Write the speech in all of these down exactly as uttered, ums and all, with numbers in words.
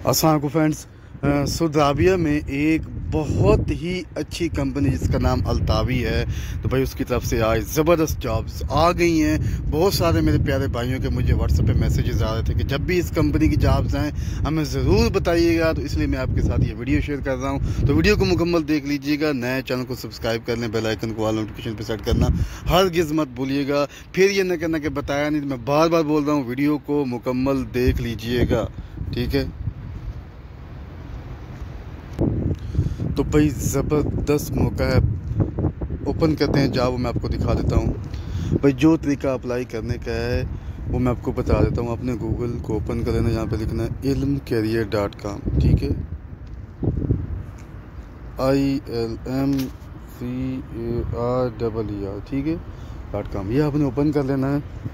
अस्सलाम वालेकुम friends. Saudi Arabia में एक बहुत ही अच्छी कंपनी जिसका नाम अल्तावी है, तो भाई उसकी तरफ से आज ज़बरदस्त जॉब्स आ गई हैं। बहुत सारे मेरे प्यारे भाइयों के मुझे व्हाट्सएप पे मैसेजेस आ रहे थे कि जब भी इस कंपनी की जॉब्स आएँ हमें ज़रूर बताइएगा, तो इसलिए मैं आपके साथ ये वीडियो शेयर कर रहा हूँ। तो वीडियो को मुकम्मल देख लीजिएगा। नए चैनल को सब्सक्राइब कर लें, बेल आइकन को ऑल नोटिफिकेशन पर सेट करना हरगिज़ मत भूलिएगा। फिर ये न कहना कि बताया नहीं, तो मैं बार बार बोल रहा हूँ वीडियो को मुकम्मल देख लीजिएगा, ठीक है। तो भाई ज़बरदस्त मौका है, ओपन करते हैं जॉब। मैं आपको दिखा देता हूँ भाई जो तरीका अप्लाई करने का है वो मैं आपको बता देता हूँ। अपने गूगल को ओपन कर लेना, यहाँ पे लिखना है इल्म कैरियर डॉट कॉम, ठीक है। I L M C A R double E R, ठीक है, डॉट कॉम। ये आपने ओपन कर लेना है।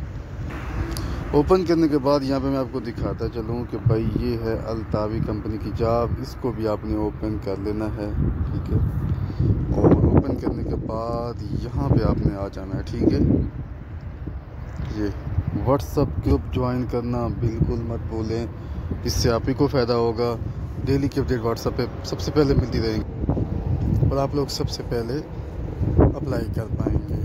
ओपन करने के बाद यहाँ पे मैं आपको दिखाता चलूँ कि भाई ये है अल्तावी कंपनी की जॉब, इसको भी आपने ओपन कर लेना है, ठीक है। और ओपन करने के बाद यहाँ पे आपने आ जाना है, ठीक है। ये व्हाट्सअप ग्रुप ज्वाइन करना बिल्कुल मत भूलें, इससे आप ही को फ़ायदा होगा। डेली की अपडेट व्हाट्सअप पे सबसे पहले मिलती रहेंगी और आप लोग सबसे पहले अप्लाई कर पाएंगे।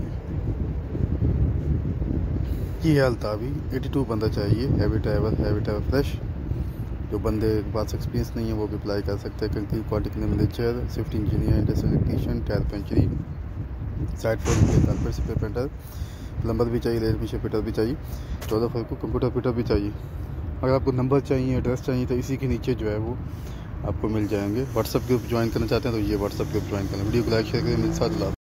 ये है अल्तावी, बयासी बंदा चाहिए, heavy driver, heavy driver fresh. जो बंदे के पास एक्सपीरियंस नहीं है वो भी अप्लाई कर सकते हैं। क्योंकि quality manager, swift engineer, industrial electrician, tyre पंचरी, side four carpet spray painter, plumber भी चाहिए, इलेक्ट्रीशियन फिटर भी चाहिए, चौदह फर को कंप्यूटर फिटर भी चाहिए। अगर आपको नंबर चाहिए, एड्रेस चाहिए, तो इसी के नीचे जो है वो आपको मिल जाएंगे। व्हाट्सअप ग्रुप ज्वाइन करना चाहते हैं तो ये व्हाट्सअप ग्रुप ज्वाइन करें। वीडियो को लाइक शेयर करें, मेरे साथ।